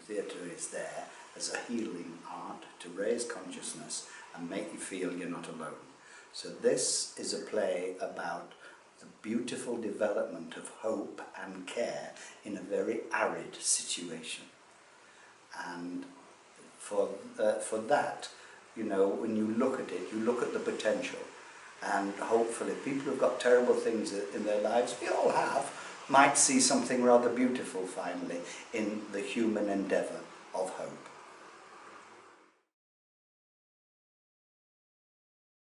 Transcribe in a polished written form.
theatre is there as a healing art to raise consciousness and make you feel you're not alone. So this is a play about the beautiful development of hope and care in a very arid situation. And for that, you know, when you look at it, you look at the potential. And hopefully people who've got terrible things in their lives, we all have, might see something rather beautiful finally in the human endeavour of hope.